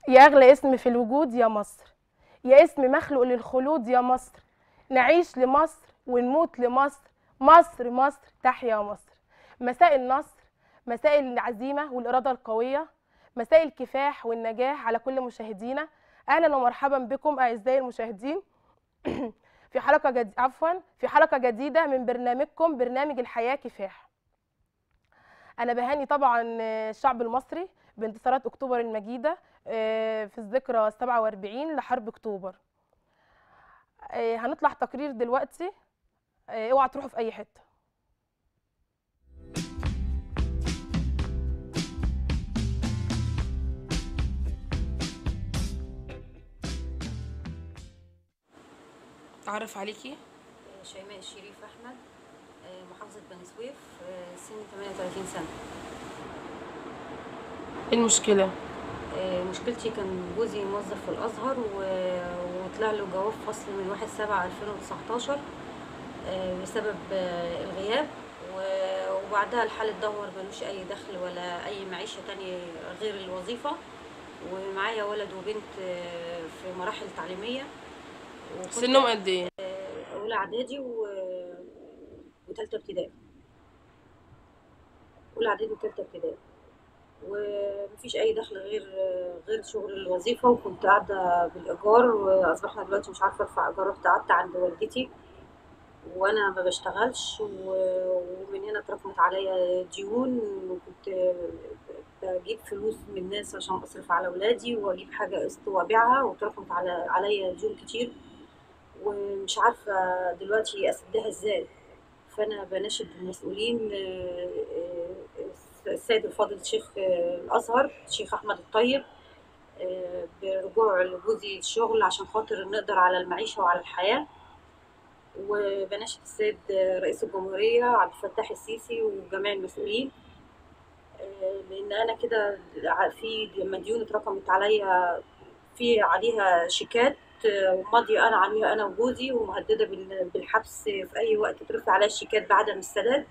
يا أغلى اسم في الوجود يا مصر، يا اسم مخلوق للخلود يا مصر، نعيش لمصر ونموت لمصر، مصر مصر تحيا مصر. مساء النصر، مساء العزيمة والإرادة القوية، مساء الكفاح والنجاح على كل مشاهدينا. أهلا ومرحبا بكم أعزائي المشاهدين في في حلقة جديدة من برنامجكم برنامج الحياة كفاح. أنا بهاني طبعا الشعب المصري بانتصارات أكتوبر المجيدة في الذكرى 47 لحرب أكتوبر. هنطلع تقرير دلوقتي، اوعى تروحوا في أي حتة. أعرف عليكي. شيماء الشريف أحمد، محافظة بني سويف، سني 38 سنة. إيه المشكلة؟ مشكلتي كان جوزي موظف في الأزهر وطلع له جواب فصل من 1/7/2019 بسبب الغياب، وبعدها الحال اتدهور، ملوش أي دخل ولا أي معيشة تانية غير الوظيفة، ومعايا ولد وبنت في مراحل تعليمية، وكنت سنهم قد إيه؟ أولى إعدادي وتالتة ابتدائي. أولى إعدادي وتالتة ابتدائي، ومفيش أي دخل غير شغل الوظيفة، وكنت قاعدة بالإيجار، وأصبحنا دلوقتي مش عارفة أدفع إيجار. رحت قعدت عند والدتي وأنا ما بشتغلش، ومن هنا اتراكمت عليا ديون، وكنت بجيب فلوس من الناس عشان أصرف على ولادي وأجيب حاجة قسط وأبيعها، واتراكمت عليا ديون كتير، ومش عارفة دلوقتي أسدها إزاي. فأنا بناشد المسؤولين، السيد الفاضل الشيخ الأزهر الشيخ أحمد الطيب، برجوع لجوزي الشغل عشان خاطر نقدر على المعيشة وعلى الحياة. وبناشد السيد رئيس الجمهورية عبد الفتاح السيسي وجميع المسؤولين، لأن أنا كده في مديون اتركمت عليا، في عليها شيكات وماضية أنا عليها أنا وجوزي، ومهددة بالحبس في أي وقت ترفع عليا الشيكات بعدم السداد.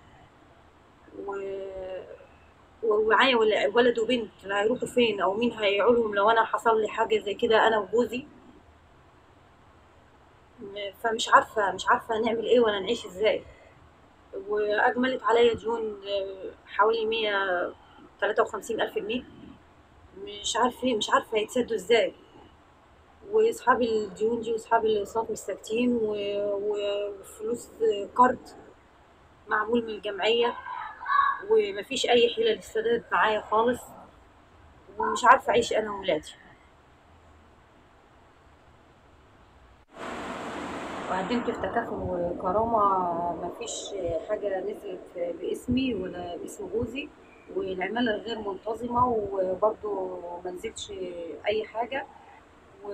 ومعايا ولد وبنت، لا هيروحوا فين أو مين هيعولهم لو أنا حصل لي حاجة زي كده أنا وجوزي. فمش عارفة نعمل إيه ولا نعيش إزاي. وأجملت عليا ديون حوالي 153,000 جنيه، مش عارفة يتسدوا إزاي. واصحاب الديون دي واصحاب الاقساط مش ساكتين، وفلوس قرض معمول من الجمعيه، ومفيش اي حيله للسداد معايا خالص، ومش عارفه اعيش انا وولادي. وقدمت في تكافل وكرامه، مفيش حاجه نزلت باسمي ولا باسم جوزي، والعماله غير منتظمه، وبرضه منزلش اي حاجه. و...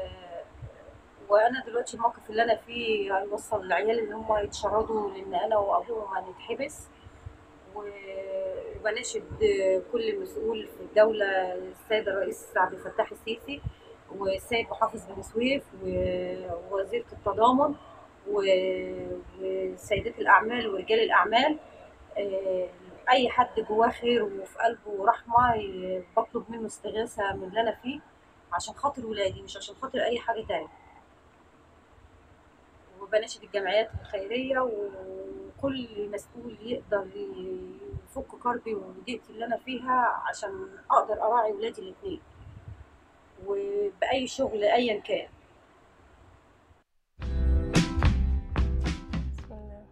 وانا دلوقتي الموقف اللي انا فيه هيوصل العيال ان هم يتشردوا، لان انا وابوهم هنتحبس. وبناشد كل مسؤول في الدوله، السيد الرئيس عبد الفتاح السيسي، والسيد محافظ بني سويف، ووزيره التضامن، وسيدات الاعمال ورجال الاعمال، اي حد جواه خير وفي قلبه رحمه، بطلب منه استغاثه من اللي انا فيه عشان خاطر ولادي، مش عشان خاطر اي حاجه تاني. وبناشد الجمعيات الخيريه وكل مسؤول يقدر يفك كربي وضيقتي اللي انا فيها، عشان اقدر اراعي ولادي الاثنين وباي شغل ايا كان. بسم الله.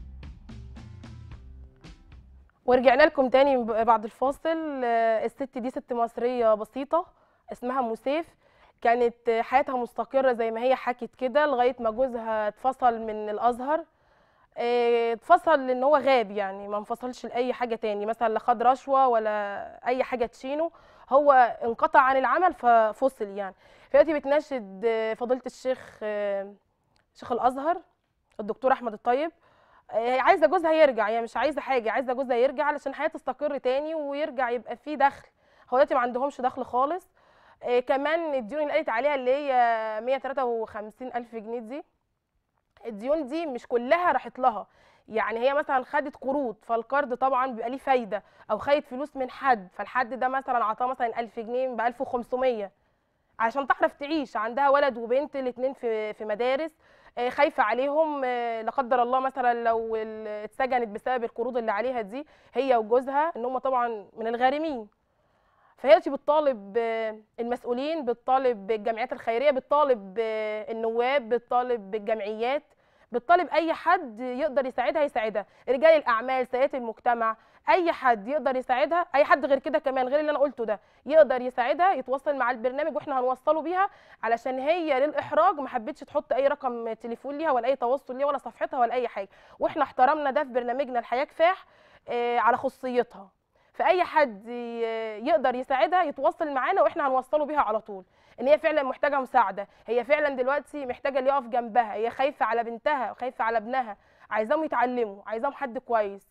ورجعنا لكم تاني بعد الفاصل. الست دي ست مصرية بسيطة اسمها مسيف، كانت حياتها مستقرة زي ما هي حكت كده لغاية ما جوزها اتفصل من الأزهر. اتفصل لأن هو غاب، يعني ما انفصلش لأي حاجة تاني، مثلا لا خد رشوة ولا أي حاجة تشينه، هو انقطع عن العمل ففصل يعني. دلوقتي بتناشد فضيلة الشيخ شيخ الأزهر الدكتور أحمد الطيب. عايزه جوزها يرجع، هي مش عايزه حاجه، عايزه جوزها يرجع علشان حياته تستقر تاني ويرجع يبقى فيه دخل. هو دلوقتي ما عندهمش دخل خالص. كمان الديون اللي قالت عليها اللي هي 153 الف جنيه دي، الديون دي مش كلها راحت لها، يعني هي مثلا خدت قروض، فالقرض طبعا بيبقى ليه فايده، او خدت فلوس من حد، فالحد ده مثلا عطاه مثلا 1000 جنيه ب 1500، عشان تعرف تعيش. عندها ولد وبنت الاتنين في مدارس، خايفه عليهم، لا قدر الله مثلا لو اتسجنت بسبب القروض اللي عليها دي هي وجوزها، ان هم طبعا من الغارمين. فهي بتطالب المسؤولين، بتطالب الجمعيات الخيريه، بتطالب النواب، بتطالب بالجمعيات، بتطالب اي حد يقدر يساعدها يساعدها، رجال الاعمال، سيدات المجتمع، اي حد يقدر يساعدها، اي حد غير كده كمان غير اللي انا قلته ده يقدر يساعدها يتواصل مع البرنامج واحنا هنوصله بيها، علشان هي للاحراج ما حبتش تحط اي رقم تليفون ليها ولا اي تواصل ليها ولا صفحتها ولا اي حاجه، واحنا احترمنا ده في برنامجنا الحياه كفاح على خصوصيتها. فاي حد يقدر يساعدها يتواصل معانا واحنا هنوصله بيها على طول، ان هي فعلا محتاجه مساعده، هي فعلا دلوقتي محتاجه اللي يقف جنبها، هي خايفه على بنتها وخايفه على ابنها، عايزاهم يتعلموا، عايزاهم حد كويس.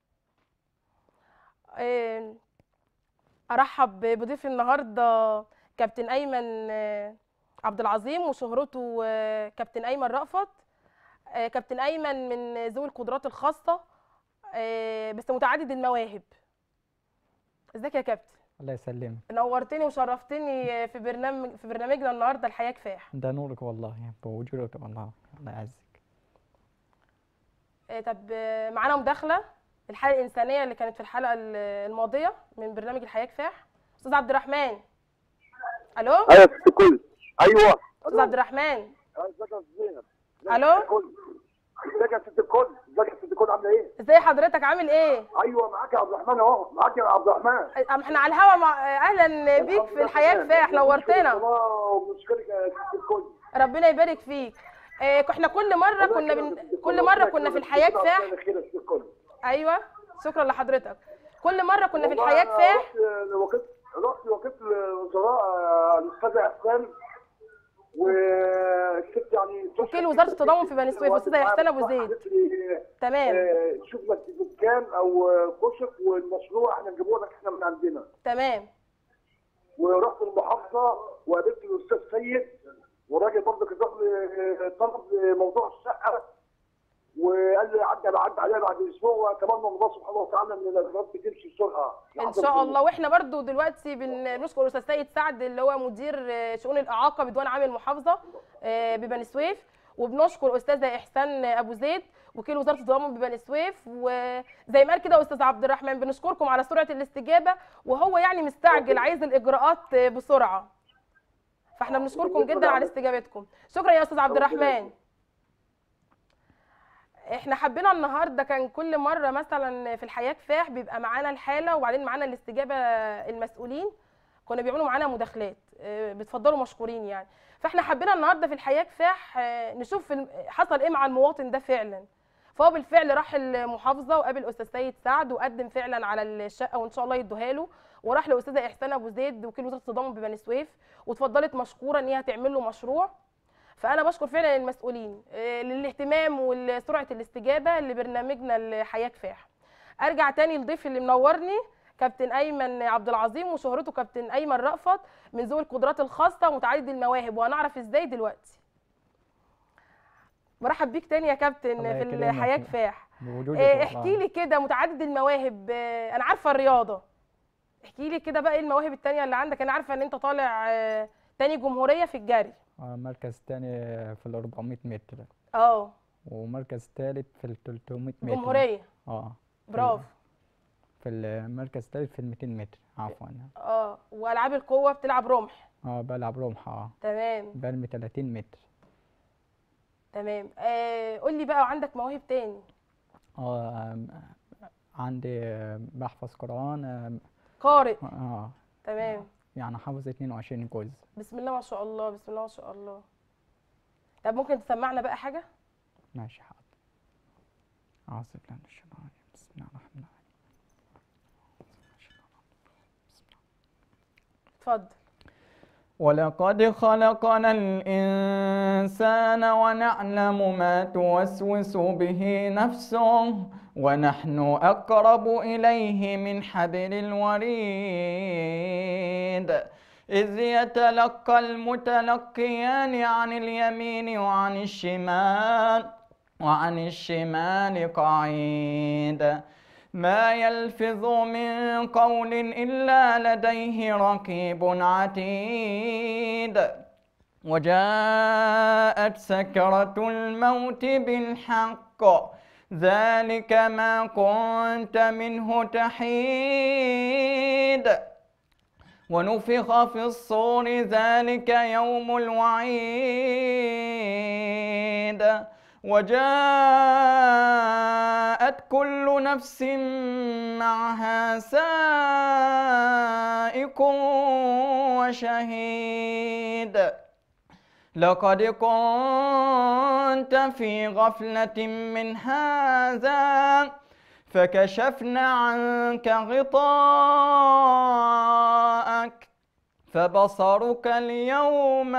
ارحب بضيف النهارده كابتن ايمن عبد العظيم، وشهرته كابتن ايمن رأفت. كابتن ايمن من ذوي القدرات الخاصه بس متعدد المواهب. ازيك يا كابتن؟ الله يسلمك. نورتني وشرفتني في برنامجنا النهارده الحياه كفاح. ده نورك والله بوجودك والله، الله يعزك. طب معانا مداخله الحاله الانسانيه اللي كانت في الحلقه الماضيه من برنامج الحياه كفاح. استاذ عبد الرحمن. الو. ايوه يا ست الكل. ايوه استاذ عبد الرحمن. ازيك يا زينب؟ الو. ازيك يا ست الكل؟ ازيك يا ست الكل؟ عامله ايه؟ ازي حضرتك عامل ايه؟ ايوه معاك يا عبد الرحمن اهو، معاك يا عبد الرحمن. احنا على الهوا اهلا بيك في الحياه كفاح، نورتنا. وبنشكرك يا ست الكل. ربنا يبارك فيك. احنا كل مره كنا في الحياه كفاح. ايوه شكرا لحضرتك. كل مره كنا في الحياه كفاح. رحت وكيل الوزراء الاستاذه احسان، والست يعني وكيل وزاره التضامن في بني سويف الاستاذه احسان ابو زيد. تمام. شوف لك دكان او كشك والمشروع احنا نجيبه لك احنا من عندنا. تمام. ورحت المحافظه وقابلت الاستاذ سيد، والراجل برضه كان طلب موضوع الشقه، وقال لي عدى عليها بعد اسبوع، واتمنى الله سبحانه وتعالى ان الاجراءات تمشي بسرعه ان شاء الله. واحنا برضو دلوقتي بنشكر الاستاذ سيد سعد اللي هو مدير شؤون الاعاقه بديوان عام المحافظه ببني سويف، وبنشكر استاذه احسان ابو زيد وكيل وزاره التضامن ببني سويف، وزي ما قال كده استاذ عبد الرحمن بنشكركم على سرعه الاستجابه، وهو يعني مستعجل عايز الاجراءات بسرعه، فاحنا بنشكركم جدا على استجابتكم. شكرا يا استاذ عبد الرحمن. احنا حبينا النهارده، كان كل مره مثلا في الحياه كفاح بيبقى معانا الحاله وبعدين معانا الاستجابه المسؤولين، كنا بيعملوا معانا مداخلات، بتفضلوا مشكورين يعني. فاحنا حبينا النهارده في الحياه كفاح نشوف حصل ايه مع المواطن ده فعلا. فهو بالفعل راح المحافظه وقابل استاذ سيد سعد وقدم فعلا على الشقه وان شاء الله يدوها له، وراح لاستاذه احسان ابو زيد وكيل وزاره التضامن ببني سويف واتفضلت مشكوره ان هي هتعمل له مشروع. فانا بشكر فعلا المسؤولين للاهتمام وسرعه الاستجابه لبرنامجنا الحياه كفاح. ارجع تاني لضيف اللي منورني كابتن ايمن عبد العظيم، وشهرته كابتن ايمن رأفت من ذوي القدرات الخاصه ومتعدد المواهب، وهنعرف ازاي دلوقتي. برحب بيك تاني يا كابتن في الحياه كفاح. احكي لي كده، متعدد المواهب، انا عارفه الرياضه، احكي لي كده بقى ايه المواهب التانيه اللي عندك؟ انا عارفه ان انت طالع تاني جمهوريه في الجري، مركز تاني في ال 400 متر، ومركز تالت في ال 300 متر جمهوريه. برافو. في المركز التالت في ال 200 متر عفوا. والعاب القوه بتلعب رمح؟ بلعب رمح. تمام. برمي 30 متر. تمام. قول لي بقى، عندك مواهب تاني؟ عندي بحفظ قرآن. قارئ. تمام. يعني حافظ 22 جزء. بسم الله ما شاء الله، بسم الله ما شاء الله. طب ممكن تسمعنا بقى حاجة؟ ماشي حاضر. أعوذ بالله من الشيطان الرجيم، بسم الله الرحمن الرحيم. اتفضل. ولقد خلقنا الإنسان ونعلم ما توسوس به نفسه ونحن أقرب إليه من حبل الوريد إذ يتلقى المتلقيان عن اليمين وعن الشمال قعيد ما يلفظ من قول إلا لديه رقيب عتيد وجاءت سكرة الموت بالحق ذلك ما كنت منه تحيد ونفخ في الصور ذلك يوم الوعيد وجاءت كل نفس معها سائق وشهيد لقد كنت في غفلة من هذا فكشفنا عنك غطاءك فبصرك اليوم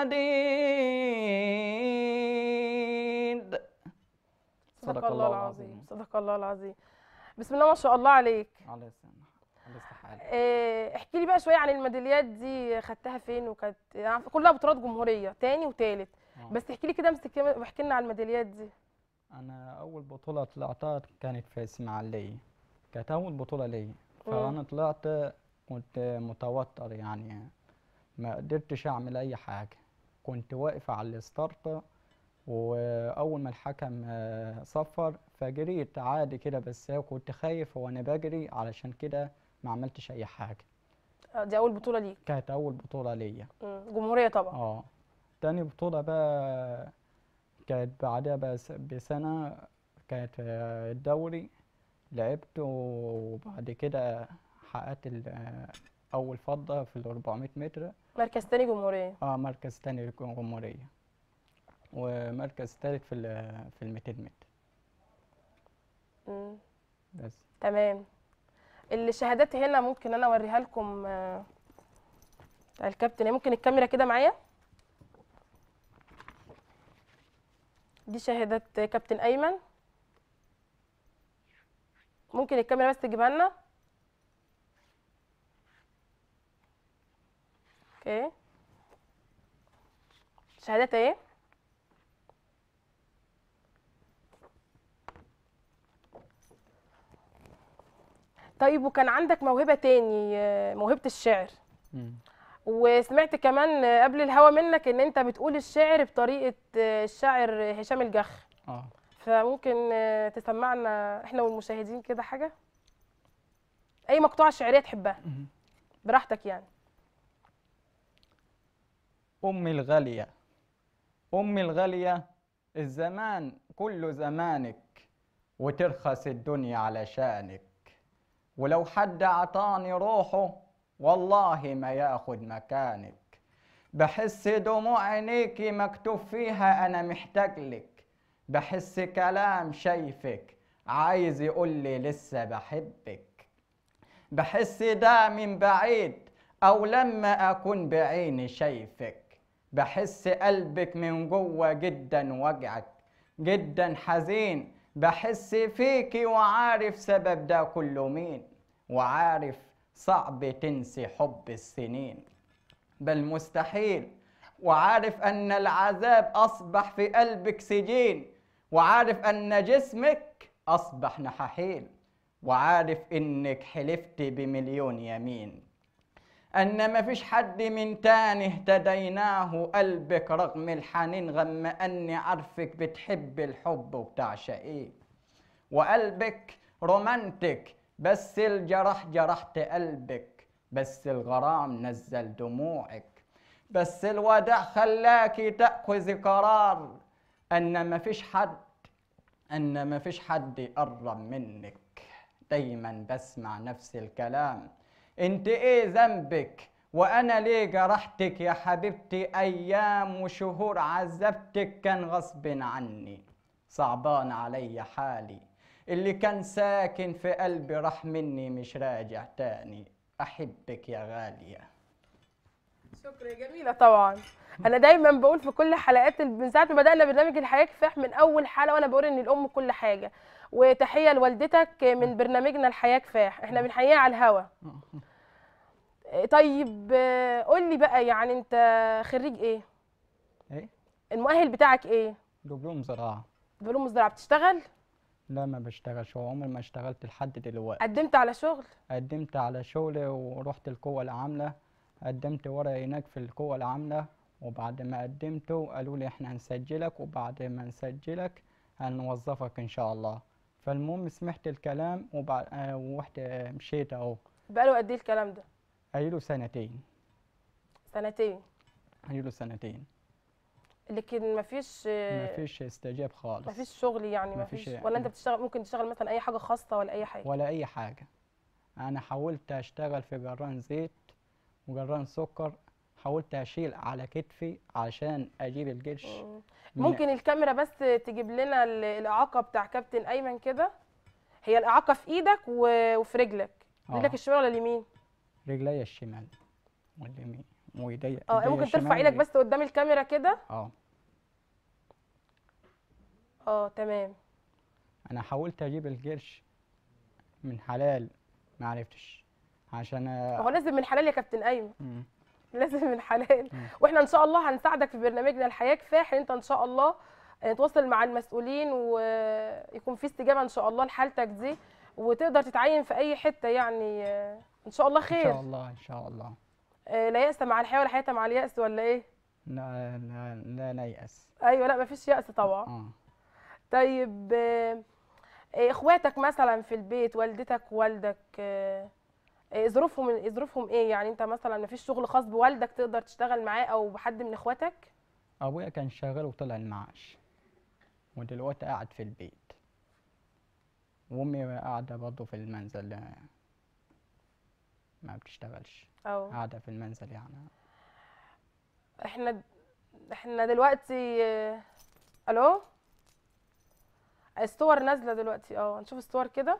حديد. صدق الله العظيم. صدق الله العظيم. بسم الله ما شاء الله عليك. الله يسلمك. الله يصلح حالك. احكي لي بقى شويه عن الميداليات دي، خدتها فين؟ وكانت يعني كلها بطولات جمهوريه تاني وتالت، بس احكي لي كده، امسك كده واحكي لنا عن الميداليات دي. انا اول بطوله طلعتها كانت في اسماعيليه، كانت اول بطوله ليا. فانا طلعت كنت متوتر، يعني ما قدرتش اعمل اي حاجه، كنت واقف على الستارت واول ما الحكم صفر فجريت عادي كده، بس كنت خايف وانا بجري علشان كده ما عملتش اي حاجه. دي اول بطوله ليك؟ كانت اول بطوله ليا. جمهوريه طبعا. تاني بطوله بقى كانت بعدها بسنه، كانت الدوري لعبت، وبعد كده حققت اول فضه في ال 400 متر. مركز تاني جمهوريه؟ مركز تاني جمهوريه، ومركز ثالث في ال 200 متر. بس تمام. الشهادات هنا ممكن انا اوريها لكم الكابتن، ممكن الكاميرا كده معايا؟ دي شهادات كابتن ايمن، ممكن الكاميرا بس تجيبها لنا؟ اوكي، شهادات اهي. طيب، وكان عندك موهبة تاني، موهبة الشعر. وسمعت كمان قبل الهوا منك ان انت بتقول الشعر بطريقة الشاعر هشام الجح. فممكن تسمعنا احنا والمشاهدين كده حاجة، اي مقطوعة شعرية تحبها براحتك يعني. أمي الغالية، أمي الغالية، الزمان كله زمانك وترخص الدنيا علشانك، ولو حد عطاني روحه والله ما ياخد مكانك، بحس دموع عينيكي مكتوب فيها أنا محتاج لك، بحس كلام شايفك عايز يقولي لسه بحبك، بحس ده من بعيد أو لما أكون بعيني شايفك، بحس قلبك من جوه جدا وجعك جدا حزين، بحس فيكي وعارف سبب ده كله مين، وعارف صعب تنسي حب السنين بل مستحيل، وعارف أن العذاب أصبح في قلبك سجين، وعارف أن جسمك أصبح نحاحيل، وعارف إنك حلفت بمليون يمين أن مفيش حد من تاني اهتديناه قلبك رغم الحنين، غم أني عارفك بتحب الحب وبتعشقيه، وقلبك رومانتك بس الجرح جرحت قلبك، بس الغرام نزل دموعك، بس الوداع خلاكي تأخذ قرار أن مفيش حد يقرب منك، دايما بسمع نفس الكلام، انت ايه ذنبك وانا ليه جرحتك يا حبيبتي، ايام وشهور عذبتك كان غصب عني، صعبان علي حالي اللي كان ساكن في قلبي راح مني مش راجع تاني، احبك يا غالية. شكرا، جميلة طبعا. انا دايما بقول في كل حلقات من ساعة ما بدأنا برنامج الحياة كفاح، من اول حلقة وانا بقول ان الام كل حاجة، وتحية لوالدتك من برنامجنا الحياة كفاح، احنا بنحييها على الهوا. طيب قول لي بقى، يعني انت خريج ايه؟ ايه؟ المؤهل بتاعك ايه؟ دبلوم زراعة. دبلوم زراعة. بتشتغل؟ لا ما بشتغلش، وعمري ما اشتغلت لحد دلوقتي. قدمت على شغل؟ قدمت على شغل ورحت القوة العاملة، قدمت ورقة هناك في القوة العاملة، وبعد ما قدمته قالوا لي احنا هنسجلك، وبعد ما نسجلك هنوظفك ان شاء الله. فالمهم سمعت الكلام وبعد ورحت مشيت اهو. بقاله قد ايه الكلام ده؟ قالوا سنتين. سنتين؟ قالوا سنتين. لكن مفيش مفيش استجاب خالص. مفيش شغل يعني؟ مفيش. ولا انت بتشتغل، ممكن تشتغل مثلا اي حاجه خاصه ولا اي حاجه؟ ولا اي حاجة. انا حاولت اشتغل في جران زيت وجران سكر، حاولت اشيل على كتفي عشان اجيب القرش. ممكن الكاميرا بس تجيب لنا الاعاقه بتاع كابتن ايمن كده؟ هي الاعاقه في ايدك وفي رجلك؟ رجلك الشمال ولا اليمين؟ رجلي الشمال واليمين وايديا. ممكن ترفع ايدك بس قدام الكاميرا كده؟ تمام. انا حاولت اجيب القرش من حلال ما عرفتش، عشان هو لازم من حلال يا كابتن ايمن. لازم من حلال. واحنا ان شاء الله هنساعدك في برنامجنا الحياه كفاح، انت ان شاء الله نتواصل مع المسؤولين ويكون في استجابه ان شاء الله لحالتك دي، وتقدر تتعين في اي حته يعني ان شاء الله خير. ان شاء الله ان شاء الله. لا يأس مع الحياه ولا حياه مع اليأس، ولا ايه؟ لا لا لا نيأس. ايوه، لا مفيش يأس طبعا. طيب اخواتك مثلا في البيت، والدتك ووالدك، ظروفهم ايه يعني؟ انت مثلا مفيش شغل خاص بوالدك تقدر تشتغل معاه او بحد من اخواتك؟ ابويا كان شغال وطلع المعاش، ودلوقتي قاعد في البيت، وامي قاعده برضه في المنزل ما بتشتغلش، قاعده في المنزل يعني. احنا دلوقتي الو، الصور نازله دلوقتي. هنشوف الصور كده.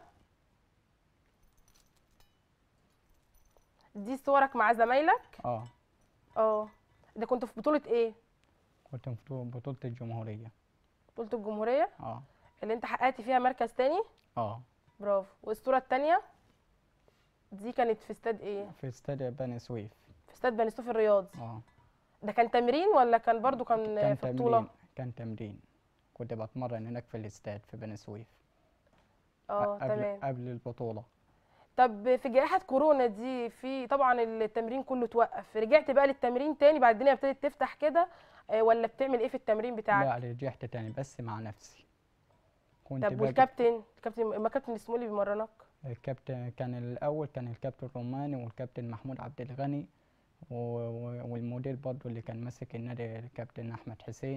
دي صورك مع زمايلك؟ ده كنت في بطولة ايه؟ كنت في بطولة الجمهورية. بطولة الجمهورية؟ اللي انت حققت فيها مركز تاني؟ برافو. والصورة التانية دي كانت في استاد ايه؟ في استاد بني سويف. في استاد بني سويف الرياضي. ده كان تمرين ولا كان برضو كان في بطولة؟ كان تمرين، كنت بتمرن هناك في الاستاد في بني سويف. تمام. قبل البطولة. طب في جائحة كورونا دي، في طبعا التمرين كله توقف، رجعت بقى للتمرين تاني بعد الدنيا ابتدت تفتح كده، ولا بتعمل ايه في التمرين بتاعك؟ لا رجعت تاني بس مع نفسي. طب والكابتن ما كابتن اسمه اللي بيمرنك؟ الكابتن كان الاول كان الكابتن الروماني والكابتن محمود عبد الغني، والمدير برضه اللي كان ماسك النادي الكابتن احمد حسين.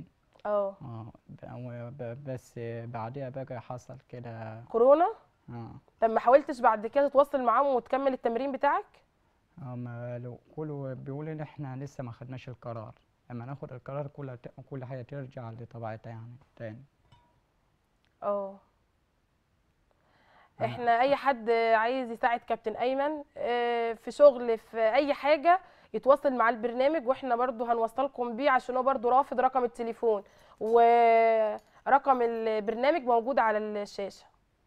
بس بعدها بقى حصل كده كورونا. طب ما حاولتش بعد كده تتواصل معاهم وتكمل التمرين بتاعك؟ ما كله بيقول ان احنا لسه ما خدناش القرار، لما ناخد القرار كل حاجه ترجع لطبيعتها يعني تاني. احنا اي حد عايز يساعد كابتن ايمن في شغل في اي حاجه يتواصل مع البرنامج، واحنا برضو هنوصلكم بيه عشان هو برضو رافض رقم التليفون، ورقم البرنامج موجود على الشاشه.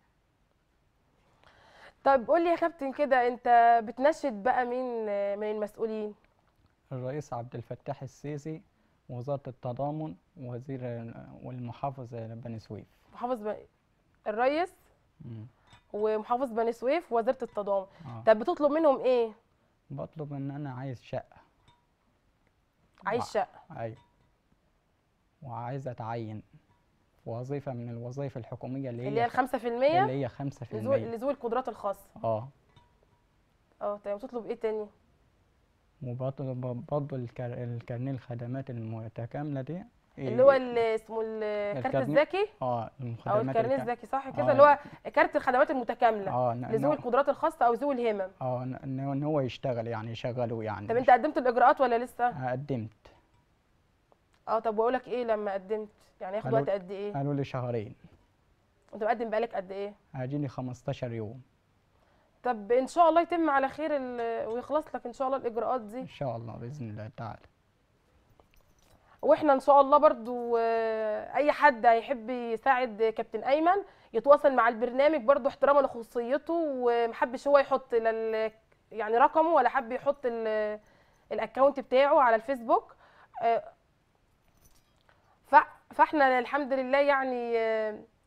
طب قول لي يا كابتن كده، انت بتناشد بقى مين من المسؤولين؟ الرئيس عبد الفتاح السيسي، وزاره التضامن، والمحافظ بني سويف. الرئيس ومحافظ بني سويف ووزاره التضامن. طب بتطلب منهم ايه؟ بطلب ان انا عايز شقه. عايز شقه؟ ايوه. وعايز اتعين وظيفه من الوظائف الحكوميه اللي هي 5%، اللي هي 5% لذوي القدرات الخاصه. تمام. بتطلب ايه تاني؟ وبطلب برضه الكارنيه الخدمات المتكامله دي، اللي هو اللي اسمه الكارت الذكي. او الكارنيه الذكي، صح كده؟ اللي هو كارت الخدمات المتكامله لذوي القدرات الخاصه او ذوي الهمم. ان هو يشتغل يعني، يشغلوه يعني. طب انت قدمت الاجراءات ولا لسه؟ قدمت. طب بقول لك ايه، لما قدمت يعني ياخد وقت قد ايه؟ قالوا لي شهرين. انت مقدم بقالك قد ايه؟ هاجيني 15 يوم. طب ان شاء الله يتم على خير ويخلص لك ان شاء الله الاجراءات دي. ان شاء الله باذن الله تعالى. واحنا ان شاء الله برضو اي حد هيحب يساعد كابتن ايمن يتواصل مع البرنامج برضو احتراما لخصوصيته، ومحبش هو يحط يعني رقمه ولا حب يحط الاكونت بتاعه على الفيسبوك. فاحنا الحمد لله يعني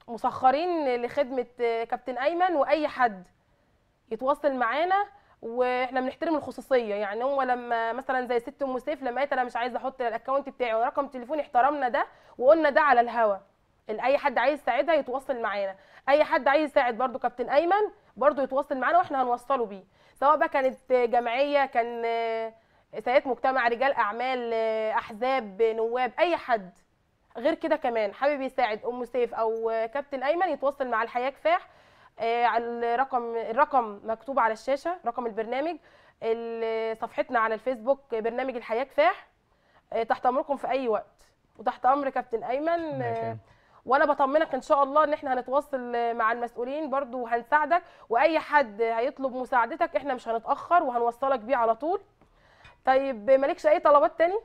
مسخرين لخدمه كابتن ايمن، واي حد يتواصل معانا، واحنا بنحترم الخصوصيه. يعني هو لما مثلا زي ست ام سيف لما قالت انا مش عايزه احط الاكونت بتاعي ورقم تليفوني، احترمنا ده وقلنا ده على الهوا. اي حد عايز يساعدها يتواصل معانا، اي حد عايز يساعد برضو كابتن ايمن برضو يتواصل معانا واحنا هنوصله بيه، سواء بقى كانت جمعيه، كان سيدات مجتمع، رجال اعمال، احزاب، نواب، اي حد. غير كده كمان حابب يساعد ام سيف او كابتن ايمن يتواصل مع الحياه كفاح على الرقم مكتوب على الشاشه، رقم البرنامج، صفحتنا على الفيسبوك برنامج الحياه كفاح. تحت امركم في اي وقت، وتحت امر كابتن ايمن. وانا بطمنك ان شاء الله ان احنا هنتواصل مع المسؤولين برضو وهنساعدك، واي حد هيطلب مساعدتك احنا مش هنتاخر وهنوصلك بيه على طول. طيب مالكش اي طلبات تاني؟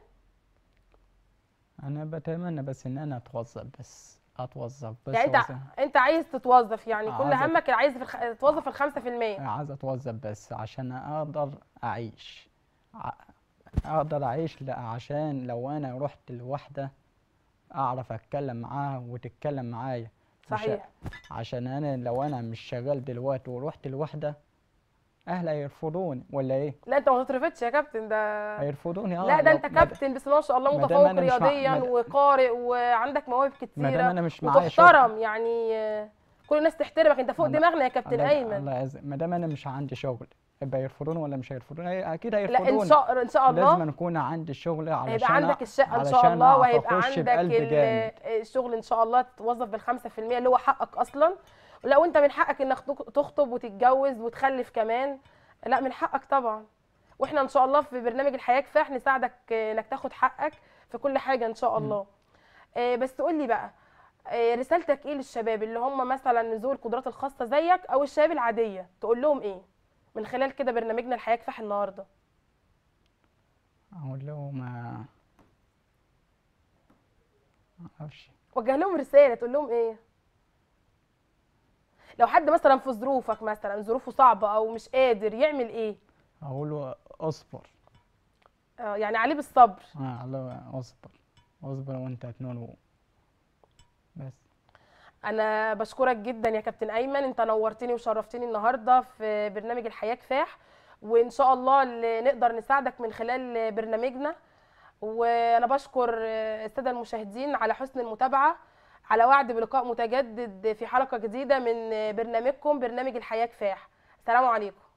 انا بتمنى بس ان انا اتوظف بس يعني انت عايز تتوظف، يعني كل همك عايز تتوظف في ال5%. عايز اتوظف بس عشان اقدر اعيش، اقدر اعيش. لا عشان لو انا رحت لوحده اعرف اتكلم معاها وتتكلم معايا. صحيح. عشان انا لو انا مش شغال دلوقتي ورحت لوحده اهلي هيرفضوني ولا ايه؟ لا انت ما تترفضش يا كابتن، ده هيرفضوني. لا ده انت كابتن بسم الله ما شاء الله، متفوق رياضيا وقارئ وعندك مواهب كتيره وتحترم. يعني كل الناس تحترمك، انت فوق دماغنا يا كابتن ايمن. الله يعزك. ما دام انا مش عندي شغل يبقى يرفضوني ولا مش هيرفضوني؟ اكيد هيرفضوني. لا ان شاء الله لازم اكون عندي شغل علشان هيبقى عندك الشقه ان شاء الله، وهيبقى عندك الشغل ان شاء الله، تتوظف بال5% اللي هو حقك اصلا. لو انت من حقك انك تخطب وتتجوز وتخلف كمان، لا من حقك طبعا. واحنا ان شاء الله في برنامج الحياه كفاح نساعدك انك تاخد حقك في كل حاجه ان شاء الله. بس تقول لي بقى رسالتك ايه للشباب اللي هم مثلا ذوي القدرات الخاصه زيك او الشباب العاديه، تقول لهم ايه من خلال كده برنامجنا الحياه كفاح النهارده؟ اقول لهم ما اعرفش. وجه لهم رساله تقول لهم ايه؟ لو حد مثلا في ظروفك، مثلا ظروفه صعبه او مش قادر يعمل ايه؟ اقول له اصبر. يعني عليه بالصبر. اصبر وانت هتنول. بس انا بشكرك جدا يا كابتن ايمن، انت نورتني وشرفتني النهارده في برنامج الحياه كفاح، وان شاء الله اللي نقدر نساعدك من خلال برنامجنا. وانا بشكر الساده المشاهدين على حسن المتابعه، على وعد بلقاء متجدد في حلقه جديده من برنامجكم برنامج الحياه كفاح. السلام عليكم.